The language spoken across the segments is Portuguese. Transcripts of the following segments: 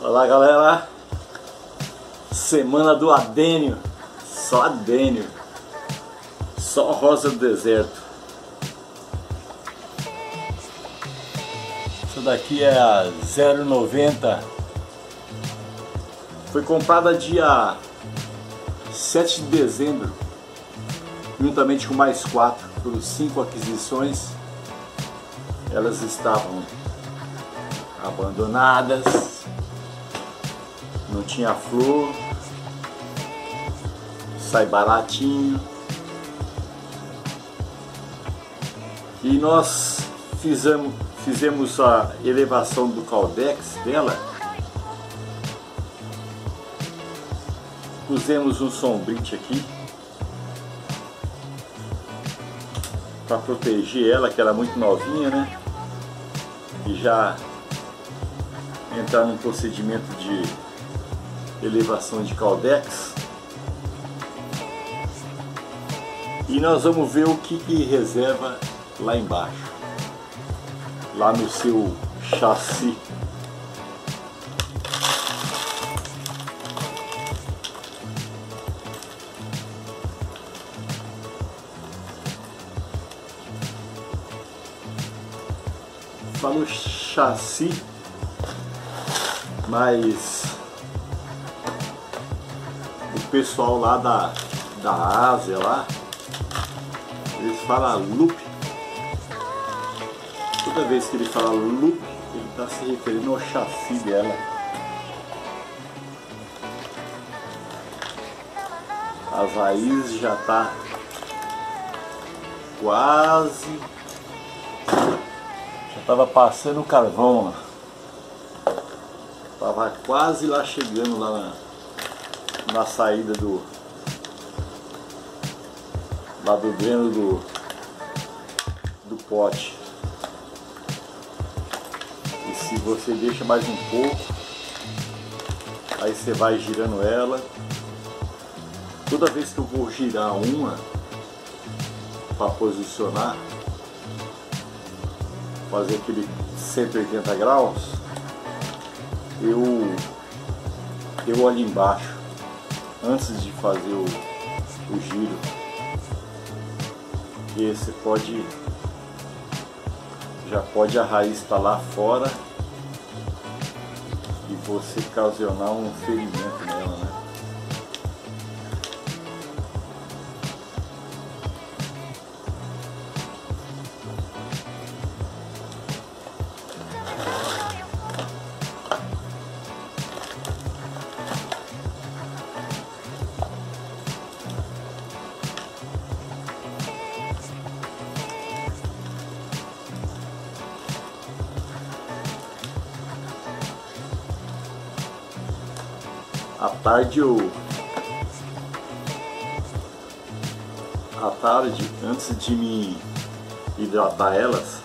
Olá galera, semana do adênio, só adênio, só rosa do deserto. Essa daqui é a 0,90, foi comprada dia 7 de dezembro, juntamente com mais 4, por 5 aquisições. Elas estavam abandonadas, não tinha flor, sai baratinho. E nós fizemos a elevação do caldex dela, pusemos um sombrite aqui para proteger ela, que era muito novinha, né? E já entrar num procedimento de elevação de caldex. E nós vamos ver o que reserva lá embaixo, lá no seu chassi. Falo chassi, mas o pessoal lá da Ásia lá, eles falam loop. Toda vez que ele fala loop, ele está se referindo ao chassi dela. As raízes já tá quase, já estava passando o carvão lá. Tava quase lá chegando lá na saída do dreno do pote. E se você deixa mais um pouco, aí você vai girando ela. Toda vez que eu vou girar uma para posicionar, fazer aquele 180 graus, eu olho embaixo antes de fazer o giro, e você já pode a raiz estar lá fora e você ocasionar um ferimento nela, né? À tarde, antes de me hidratar elas,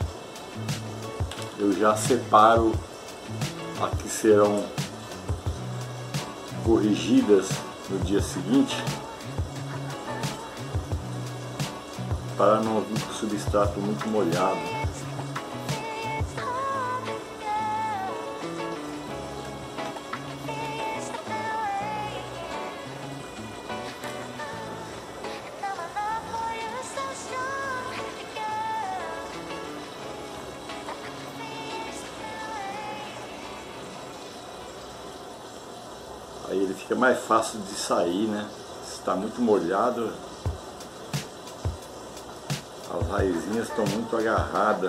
eu já separo as que serão corrigidas no dia seguinte, para não vir com o substrato muito molhado. Aí ele fica mais fácil de sair, né? Se está muito molhado, as raizinhas estão muito agarradas.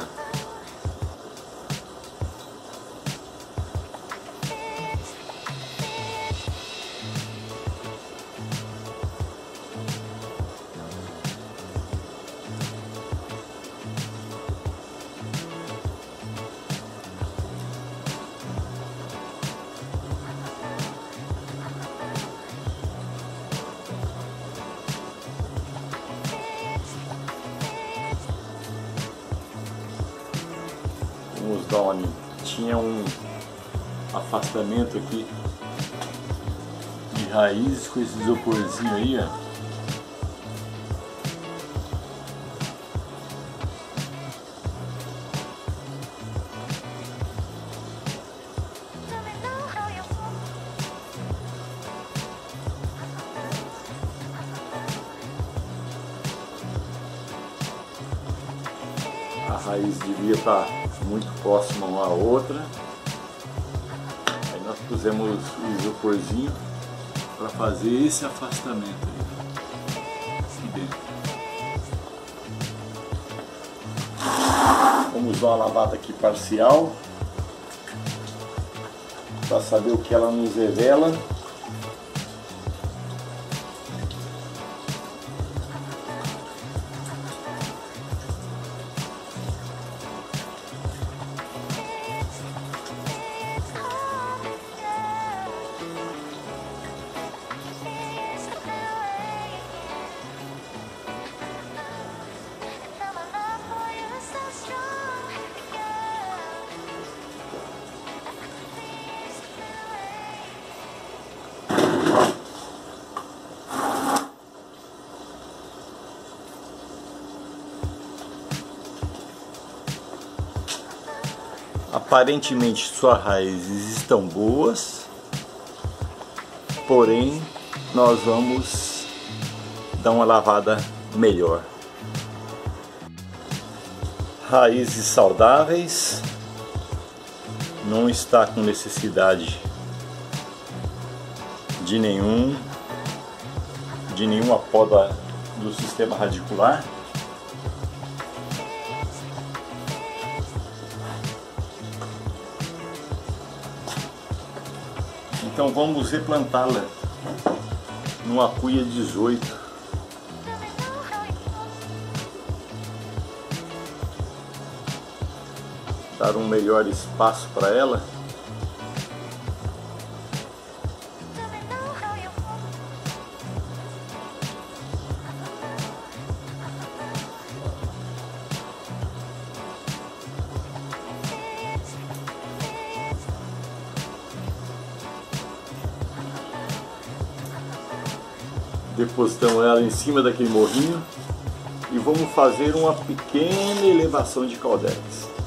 Vamos dar uma... Tinha um afastamento aqui de raízes com esse isoporzinho aí, ó. A raiz devia estar muito próxima uma à outra. Aí nós pusemos o isoporzinho para fazer esse afastamento aí, aqui dentro. Vamos dar uma lavada aqui parcial para saber o que ela nos revela. Aparentemente suas raízes estão boas, porém nós vamos dar uma lavada melhor. Raízes saudáveis, não está com necessidade de nenhuma poda do sistema radicular. Então vamos replantá-la numa cuia 18. Dar um melhor espaço para ela. Depositamos ela em cima daquele morrinho e vamos fazer uma pequena elevação de caudex.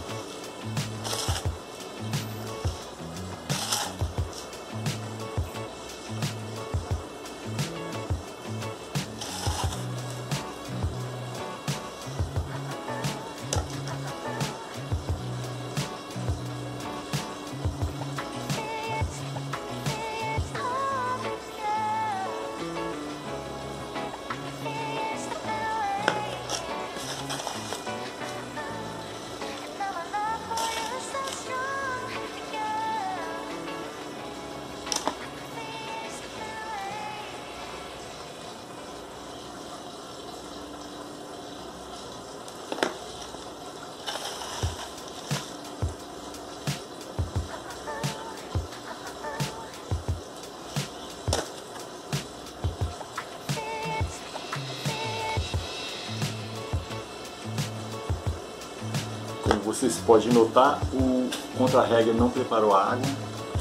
Como vocês podem notar, o contra-regra não preparou a água.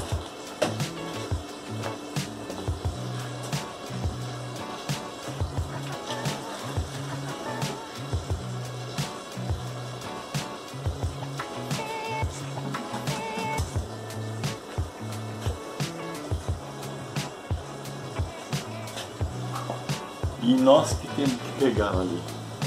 E nós que temos que pegar ali.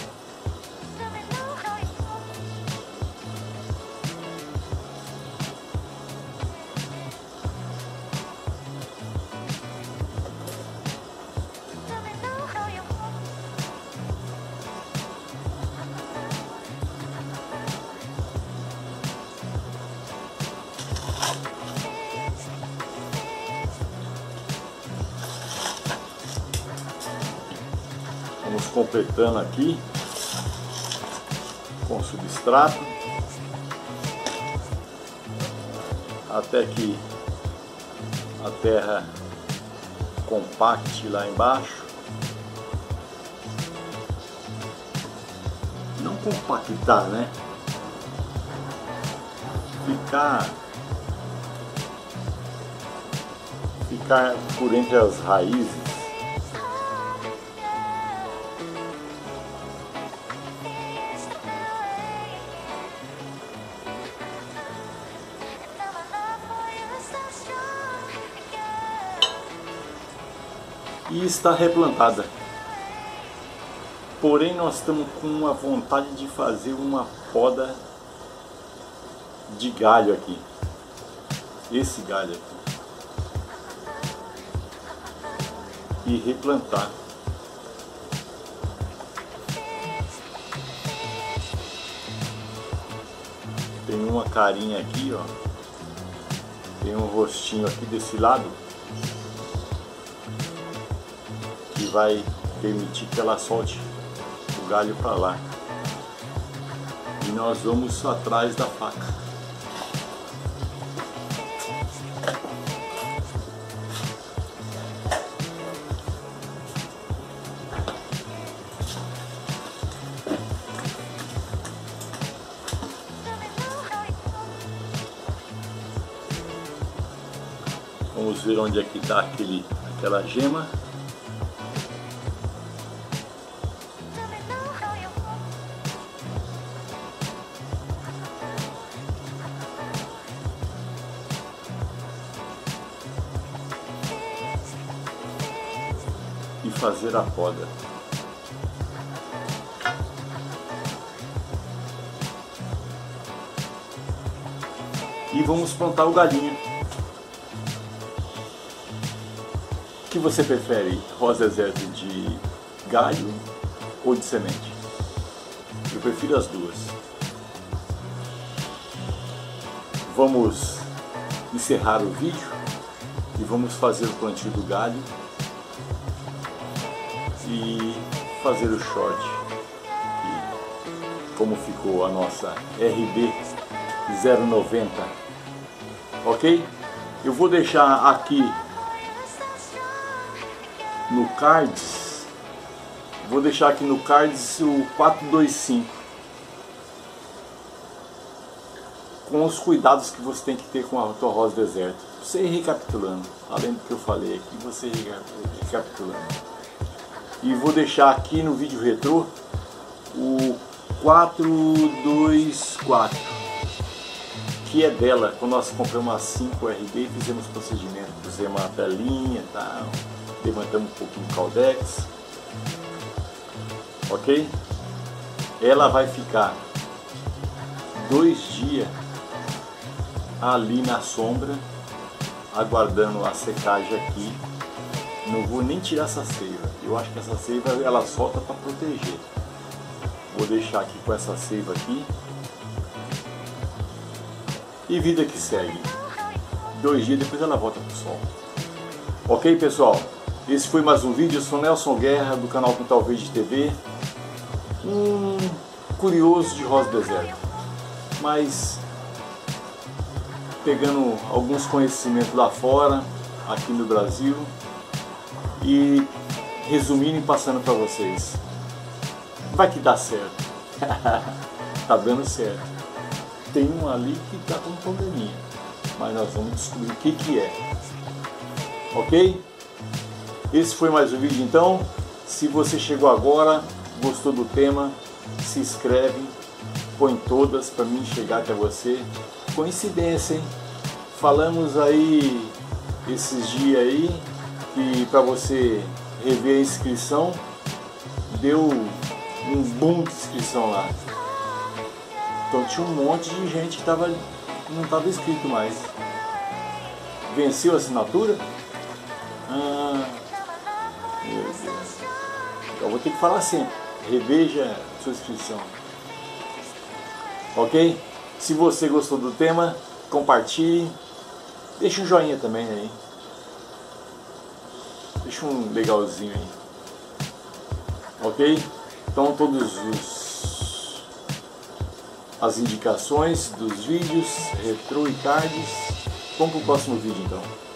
Vamos completando aqui com o substrato até que a terra compacte lá embaixo. Não compactar, né? Ficar por entre as raízes. E está replantada. Porém, nós estamos com uma vontade de fazer uma poda de galho aqui. Esse galho aqui. E replantar. Tem uma carinha aqui, ó. Tem um rostinho aqui desse lado que vai permitir que ela solte o galho para lá. E nós vamos atrás da faca. Vamos ver onde é que está aquela gema. E fazer a poda. E vamos plantar o galinho. O que você prefere? Rosa deserto de galho ou de semente? Eu prefiro as duas. Vamos encerrar o vídeo e vamos fazer o plantio do galho e fazer o short. E como ficou a nossa RB 090, ok? Eu vou deixar aqui no cards, vou deixar aqui no cards o 425 com os cuidados que você tem que ter com a tua rosa deserto. Você ir recapitulando, além do que eu falei aqui, você ir recapitulando. E vou deixar aqui no vídeo retrô o 424, que é dela, quando nós compramos a 5 RB e fizemos o procedimento, fizemos uma telinha e tal. Levantamos um pouquinho o caldex, ok? Ela vai ficar 2 dias ali na sombra, aguardando a secagem aqui. Não vou nem tirar essa seiva, eu acho que essa seiva ela solta para proteger. Vou deixar aqui com essa seiva aqui. E vida que segue. 2 dias depois ela volta pro sol. Ok, pessoal? Esse foi mais um vídeo. Eu sou Nelson Guerra, do canal Quintal Verde TV. Um curioso de rosa deserto, mas pegando alguns conhecimentos lá fora, aqui no Brasil, e resumindo e passando para vocês. Vai que dá certo. Tá dando certo. Tem um ali que tá com um probleminha, mas nós vamos descobrir o que é. Ok? Esse foi mais um vídeo então. Se você chegou agora, gostou do tema, se inscreve, põe todas para mim chegar até você. Coincidência, hein? Falamos aí esses dias aí que para você rever a inscrição, deu um boom de inscrição lá. Então tinha um monte de gente que não estava inscrito mais. Venceu a assinatura? Meu Deus. Eu vou ter que falar sempre. Reveja sua inscrição. Ok? Se você gostou do tema, compartilhe. Deixa um joinha também aí. Deixa um legalzinho aí. Ok? Então todos as indicações dos vídeos, retro e cards. Vamos para o próximo vídeo então.